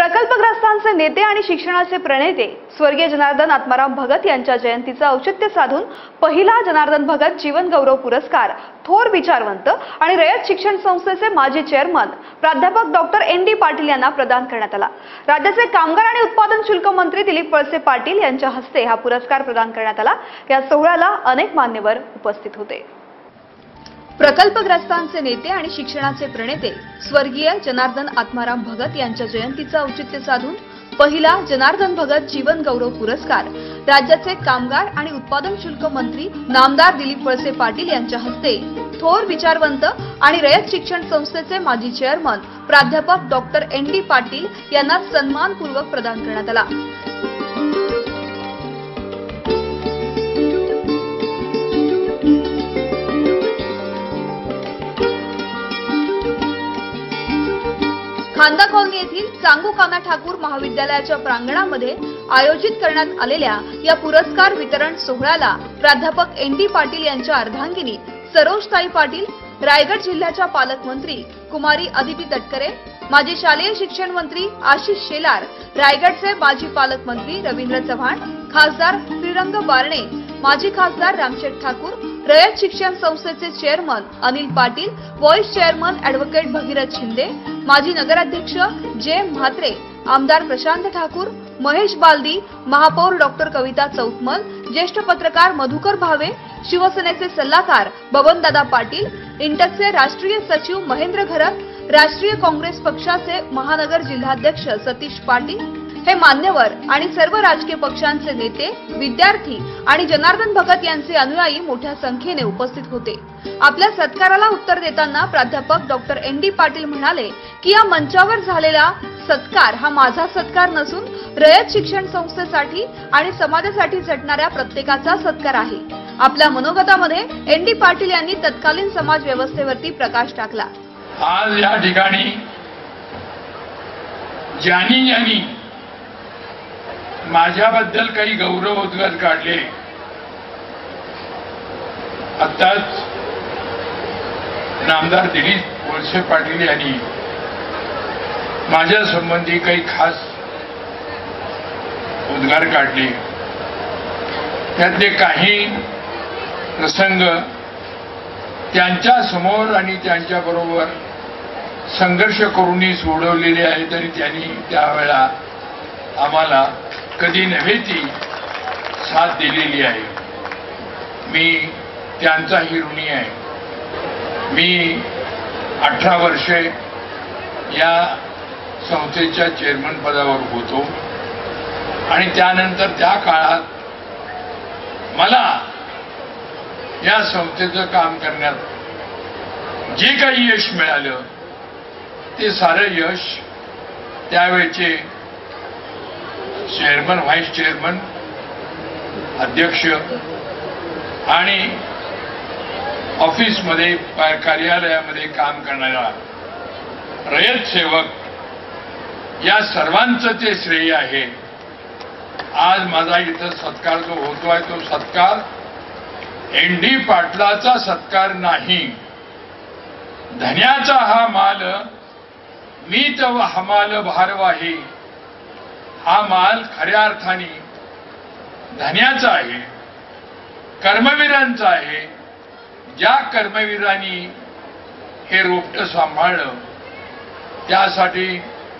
प्रकल्पग्रस्तांचे नेते आणि शिक्षणाचे प्रणेते स्वर्गीय जनार्दन आत्माराम भगत यांच्या जयंतीचे औचित्य साधून पहिला जनार्दन भगत जीवन गौरव पुरस्कार थोर विचारवंत आणि रयत शिक्षण संस्थेचे माजी चेअरमन प्राध्यापक डॉक्टर एन.डी. पाटील यांना प्रदान करण्यात आला। राज्याचे कामगार आणि उत्पादन शुल्क मंत्री दिलीप वळसे पाटील यांच्या हस्ते हा पुरस्कार प्रदान करण्यात आला। या सोहळ्याला अनेक मान्यवर उपस्थित होते। प्रकल्पग्रस्तांचे नेते आणि शिक्षणाचे प्रणेते स्वर्गीय जनार्दन आत्माराम भगत यांच्या जयंतीचे औचित्य साधून पहिला जनार्दन भगत जीवन गौरव पुरस्कार राज्याचे कामगार आणि उत्पादन शुल्क मंत्री नामदार दिलीप वळसे पाटील यांच्या हस्ते थोर विचारवंत आणि रयत शिक्षण संस्थेचे माजी चेअरमन प्राध्यापक डॉक्टर एन.डी. पाटील यांना सन्मानपूर्वक प्रदान करण्यात आला। खांदा कॉलनी येथील चांगू काना ठाकूर महाविद्यालयाच्या प्रांगणामध्ये आयोजित करण्यात आलेल्या या पुरस्कार वितरण सोहळ्याला प्राध्यापक एन.डी. पाटील यांच्या अर्धांगिनी सरोजताई पाटील, रायगड जिल्ह्याच्या पालकमंत्री कुमारी अदिती तटकरे, माजी शालेय शिक्षण मंत्री आशिष शेलार, रायगडचे माजी पालकमंत्री रवींद्र चव्हाण, खासदार श्रीरंग बारणे, माजी खासदार रामशेठ ठाकूर, रयत शिक्षण संस्थेचे chairman Anil Patil, vice chairman advocate Bhagirath Shinde, माजी नगराध्यक्ष जे म्हात्रे, आमदार प्रशांत ठाकूर, महेश बालदी, महापौर डॉक्टर कविता चौतमल, ज्येष्ठ पत्रकार मधुकर भावे, शिवसेनेचे सल्लागार बबनदादा पाटील, इंटकचे राष्ट्रीय सचिव महेंद्र घरत, राष्ट्रीय काँग्रेस पक्षाचे महानगर जिल्हाध्यक्ष सतीश पाटील हे मान्यवर आणि सर्व राजकीय पक्षांचे नेते, विद्यार्थी आणि जनार्दन भगत यांचे अनुयायी मोठ्या संख्येने उपस्थित होते। आपल्या सत्काराला उत्तर देताना प्राध्यापक डॉक्टर एन.डी. पाटील म्हणाले की या मंचावर झालेला सत्कार हा माझा सत्कार नसून रयत शिक्षण संस्थेसाठी आणि समाजासाठी झटणाऱ्या प्रत्येकाचा सत्कार आहे। आपल्या मनोगतामध्ये एन.डी. पाटील यांनी तत्कालीन समाज व्यवस्थेवरती प्रकाश टाकला। आज या ठिकाणी ज्यांनी माझ्याबद्दल काही गौरवोद्गार काढले, आताच नामदार दिलीप वळसे पाटील यांनी माझ्या संबंधी काही खास उद्गार काढले, त्यातले काही प्रसंग त्यांच्या समोर आणि त्यांच्या बरोबर संघर्ष करूनही सोडवलेले आहे, तरी त्यांनी त्यावेळेला आम्हाला कधी नव्हे ती साथ दिलेली आहे। मी त्यांचाही ऋणी आहे। मी 18 वर्षे या संस्थेच्या चेअरमन पदावर होतो आणि त्यानंतर त्या काळात मला या संस्थेचं काम करण्यात जे काही यश मिळालं ते सारं यश त्यावेळचे चेअरमन, व्हाईस चेअरमन, अध्यक्ष आणि ऑफिसमध्ये कार्यालयामध्ये काम करणारा रयत सेवक या सर्वांचं ते श्रेय आहे। आज माझा इथं सत्कार जो होतोय तो सत्कार एन.डी. पाटलाचा सत्कार नाही। धन्याचा हा माल मी तव हमाल भारवाही, हा माल खऱ्या अर्थाने धन्याचा आहे, कर्मवीरांचा आहे। ज्या कर्मवीरांनी हे रोपटं सांभाळलं, त्यासाठी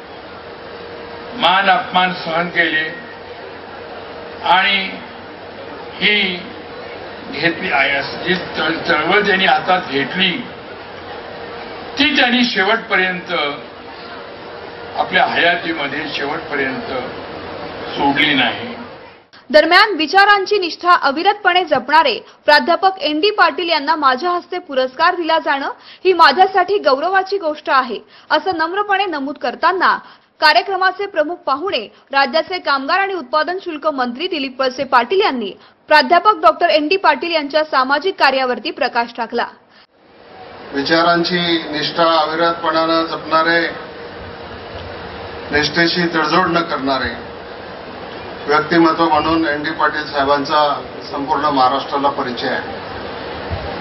मान अपमान सहन केले आणि ही घेतली जी चळवळ त्यांनी हातात घेतली ती त्यांनी शेवटपर्यंत आपल्या हयातीमध्ये शेवटपर्यंत सोडली नाही। दरम्यान विचारांची निष्ठा अविरतपणे जपणारे प्राध्यापक एन.डी. पाटील यांना माझ्या हस्ते पुरस्कार दिला जाणं ही माझ्यासाठी गौरवाची गोष्ट आहे, असं नम्रपणे नमूद करताना कार्यक्रमाचे प्रमुख पाहुणे राज्याचे कामगार आणि उत्पादन शुल्क मंत्री दिलीप वळसे पाटील यांनी प्राध्यापक डॉक्टर एन.डी. पाटील यांच्या सामाजिक कार्यावरती प्रकाश टाकला। विचारांची निष्ठा अविरतपणाने जपणारे, निष्ठेशी तडजोड न करणारे व्यक्तिमत्व म्हणून एन.डी. पाटील साहेबांचा संपूर्ण महाराष्ट्राला परिचय आहे।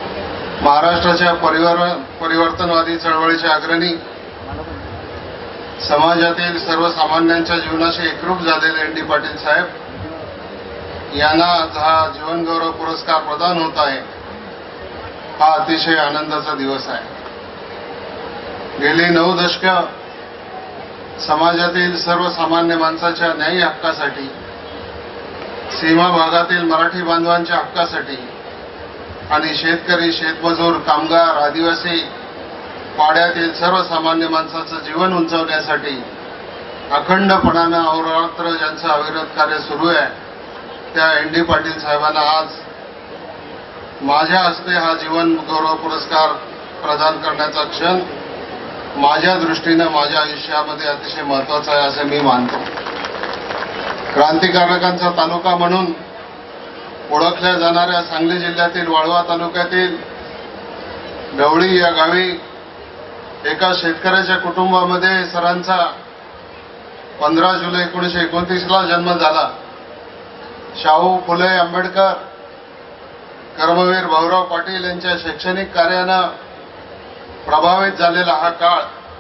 महाराष्ट्राच्या परिवर्तनवादी चळवळीचे अग्रणी समाजातील सर्वसामान्यांच्या जीवनाशी एकरूप झालेले एन डी पाटील साहेब यांना आज हा जीवनगौरव पुरस्कार प्रदान होत आहे। हा अतिशय आनंदाचा दिवस आहे। गेली 9 दशकं समाजातील सर्वसामान्य माणसाच्या न्यायी हक्कासाठी, सीमा भागातील मराठी बांधवांच्या हक्कासाठी आणि शेतकरी, शेतमजूर, कामगार, आदिवासी पाड्यातील सर्वसामान्य माणसाचं जीवन उंचावण्यासाठी अखंडपणानं अहोरात्र ज्यांचं अविरत कार्य सुरू आहे, त्या एन डी पाटील साहेबांना आज माझ्या हस्ते हा जीवन गौरव पुरस्कार प्रदान करण्याचा क्षण माझ्या दृष्टीनं माझ्या आयुष्यामध्ये अतिशय महत्त्वाचा आहे असं मी मानतो। क्रांतिकारकांचा तालुका म्हणून ओळखल्या जाणाऱ्या सांगली जिल्ह्यातील वाळवा तालुक्यातील ढवळी या गावी एका शेतकऱ्याच्या कुटुंबामध्ये सरांचा 15 जुलै 1929ला जन्म झाला। शाहू फुले आंबेडकर, कर्मवीर भाऊराव पाटील यांच्या शैक्षणिक कार्यानं प्रभावित झालेला हा काळ,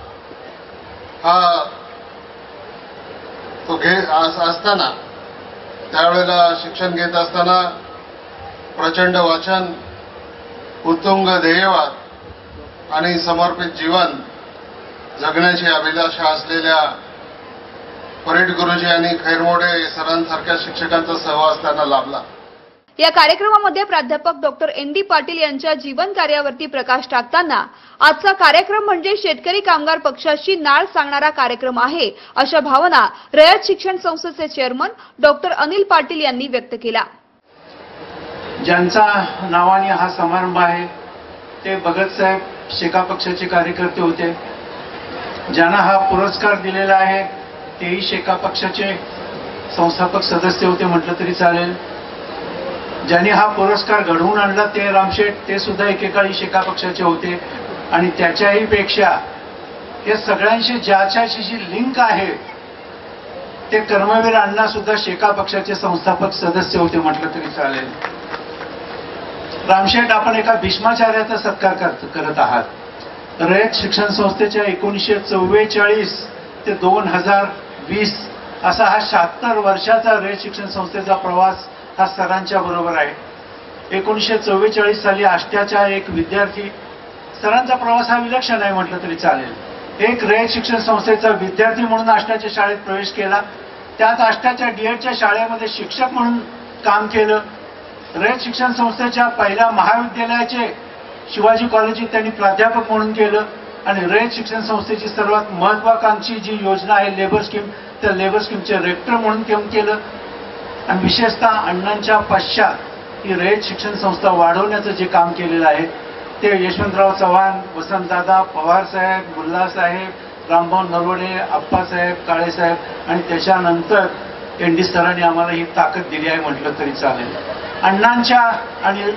हा तो असताना, त्यावेळेला शिक्षण घेत असताना प्रचंड वाचन, उत्तुंग ध्येयवाद आणि समर्पित जीवन जगण्याची अभिलाषा असलेल्या परेड गुरुजी आणि खैरमोडे सरांसारख्या शिक्षकांचा सहवास त्यांना लाभला। या कार्यक्रमामध्ये प्राध्यापक डॉक्टर एन डी पाटील यांच्या जीवन कार्यावरती प्रकाश टाकताना आजचा कार्यक्रम म्हणजे शेतकरी कामगार पक्षाशी नाळ सांगणारा कार्यक्रम आहे, अशा भावना रयत शिक्षण संस्थेचे चेअरमन डॉक्टर अनिल पाटील यांनी व्यक्त केला। ज्यांचा नावाने हा समारंभ आहे ते भगतसाहेब शेका पक्षाचे कार्यकर्ते होते। ज्यांना हा पुरस्कार दिलेला आहे तेही शेका पक्षाचे संस्थापक सदस्य होते म्हटलं तरी चालेल। ज्यांनी हा पुरस्कार घडवून आणला ते रामशेठ, ते सुद्धा एकेकाळी शेका पक्षाचे होते। आणि त्याच्याही पेक्षा हे सगळ्यांशी ज्याच्याशी जी लिंक आहे ते कर्मवीर अण्णा सुद्धा शेका पक्षाचे संस्थापक सदस्य होते म्हटलं तरी चालेल। रामशेठ, आपण एका भीष्माचार्याचा सत्कार करत आहात। रयत शिक्षण संस्थेच्या 1944 ते 2020 असा हा 76 वर्षाचा रयत शिक्षण संस्थेचा प्रवास हा सरांच्या बरोबर आहे। 1944 साली आष्ट्याचा एक विद्यार्थी, सरांचा प्रवास हा विलक्षण आहे म्हटलं तरी चालेल। एक रयत शिक्षण संस्थेचा विद्यार्थी म्हणून आष्ट्याच्या शाळेत प्रवेश केला, त्यात आष्ट्याच्या डीएडच्या शाळेमध्ये शिक्षक म्हणून काम केलं। रयत शिक्षण संस्थेच्या पहिल्या महाविद्यालयाचे शिवाजी कॉलेजात त्यांनी प्राध्यापक म्हणून केलं आणि रयत शिक्षण संस्थेची सर्वात महत्वाकांक्षी जी योजना आहे लेबर स्कीम, त्या लेबर स्कीमचे रेक्टर म्हणून काम केलं। आणि विशेषतः अण्णांच्या पश्चात ही रयत शिक्षण संस्था वाढवण्याचं जे काम केलेलं आहे ते यशवंतराव चव्हाण, वसंतदादा, पवारसाहेब, मुल्लासाहेब, रामभाऊ नरवडे, आप्पासाहेब, काळेसाहेब आणि त्याच्यानंतर एन डी सरांनी आम्हाला ही ताकद दिली आहे म्हटलं तरी चालेल। अण्णांच्या आणि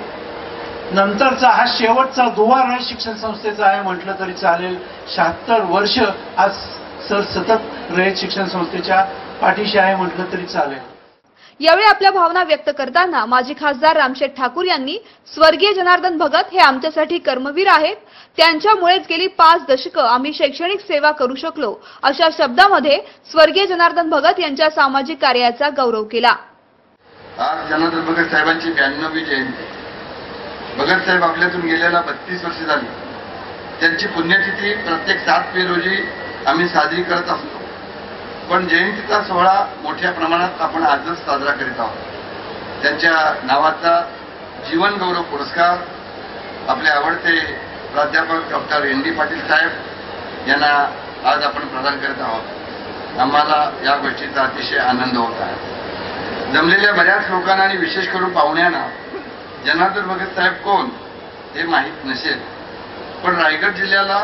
नंतरचा हा शेवटचा दुवा रयत शिक्षण संस्थेचा आहे म्हटलं तरी चालेल। 76 वर्ष आज सर सतत रयत शिक्षण संस्थेच्या पाठीशी आहे म्हटलं तरी चालेल। यावेळी आपल्या भावना व्यक्त करताना माजी खासदार रामशेठ ठाकूर यांनी स्वर्गीय जनार्दन भगत हे आमच्यासाठी कर्मवीर आहेत, त्यांच्यामुळेच गेली 5 दशकं आम्ही शैक्षणिक सेवा करू शकलो, अशा शब्दामध्ये स्वर्गीय जनार्दन भगत यांच्या सामाजिक कार्याचा गौरव केला। आज जनार्दन भगत साहेबांची 92वी जयंती। भगत साहेब आपल्यातून गेलेला 32 वर्ष झाली। त्यांची पुण्यतिथी प्रत्येक 7 मे रोजी आम्ही साजरी करत असतो, पण जयंतीचा सोहळा मोठ्या प्रमाणात आपण आजच साजरा करीत आहोत। त्यांच्या नावाचा जीवन गौरव पुरस्कार आपले आवडते प्राध्यापक डॉक्टर एन डी पाटील साहेब यांना आज आपण प्रदान करत आहोत। आम्हाला या गोष्टीचा अतिशय आनंद होत आहे। जमलेल्या बऱ्याच लोकांना आणि विशेष करून पाहुण्यांना जनार्दन भगत साहेब कोण हे माहीत नसेल, पण रायगड जिल्ह्याला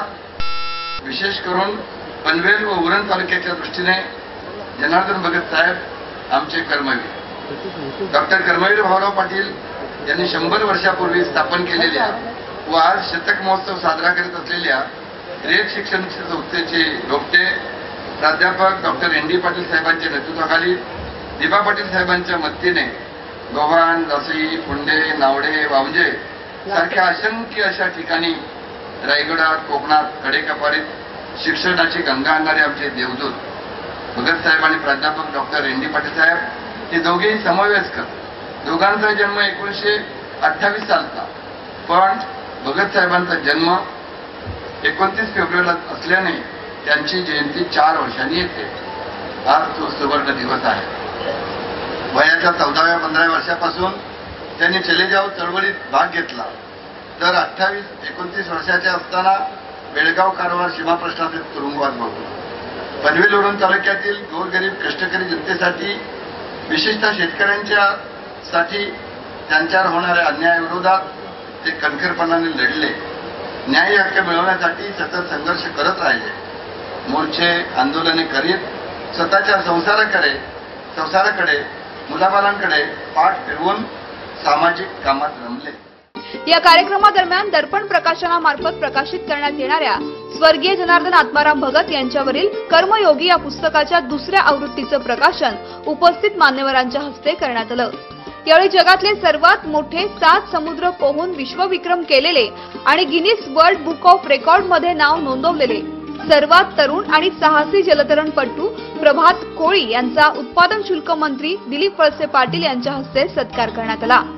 विशेष करून पनवेल व उरण तालुक्याच्या दृष्टीने जनार्दन भगत साहेब आमचे कर्मवीर डॉक्टर कर्मवीर भाऊराव पाटील यांनी 100 वर्षापूर्वी स्थापन केलेल्या व आज शतक महोत्सव साजरा करत असलेल्या रयत शिक्षण संस्थेचे लोकटे प्राध्यापक डॉक्टर एन डी पाटील साहेबांच्या नेतृत्वाखाली दिबा पाटील साहेबांच्या मदतीने गव्हाण, जासई, फुंडे, नावडे, वावजे सारख्या असंख्य अशा ठिकाणी रायगडात, कोकणात, कडेकपारीत शिक्षणाची गंगा आणणारे आमचे देवदूत भगत साहेब आणि प्राध्यापक डॉक्टर एन.डी. पाटील साहेब हे दोघेही समवयस्कर. दोघांचा जन्म 1928 सालचा, पण भगत साहेबांचा जन्म 29 फेब्रुवारीला असल्याने त्यांची जयंती 4 वर्षांनी येते. आज तो सुवर्ण दिवस आहे. वयाच्या 14व्या-15व्या वर्षापासून त्यांनी चले जाव चळवळीत भाग घेतला. तर 28-29 वर्षाचे असताना बेळगाव कारवार सीमा प्रश्नाचे तुरुंगवास भोगला. पनवेल उरण तालुक्यातील गोरगरीब कष्टकरी जनतेसाठी, विशेषतः शेतकऱ्यांच्या साठी त्यांच्यावर होणाऱ्या अन्यायाविरोधात ते कणखरपणाने लढले. न्याय हक्क मिळवण्यासाठी सतत संघर्ष करत राहिले. मोर्चे आंदोलने करीत स्वतःच्या संसाराकडे मुलाबाळांकडे पाठ फिरवून सामाजिक कामात रमले. या कार्यक्रमादरम्यान दर्पण प्रकाशनामार्फत प्रकाशित करण्यात येणाऱ्या स्वर्गीय जनार्दन आत्माराम भगत यांच्यावरील कर्मयोगी या पुस्तकाच्या दुसऱ्या आवृत्तीचं प्रकाशन उपस्थित मान्यवरांच्या हस्ते करण्यात आलं. यावेळी जगातले सर्वात मोठे 7 समुद्र पोहून विश्वविक्रम केलेले आणि गिनीज वर्ल्ड बुक ऑफ रेकॉर्डमध्ये नाव नोंदवलेले सर्वात तरुण आणि साहसी जलतरणपटू प्रभात कोळी यांचा उत्पादन शुल्क मंत्री दिलीप वळसे पाटील यांच्या हस्ते सत्कार करण्यात आला.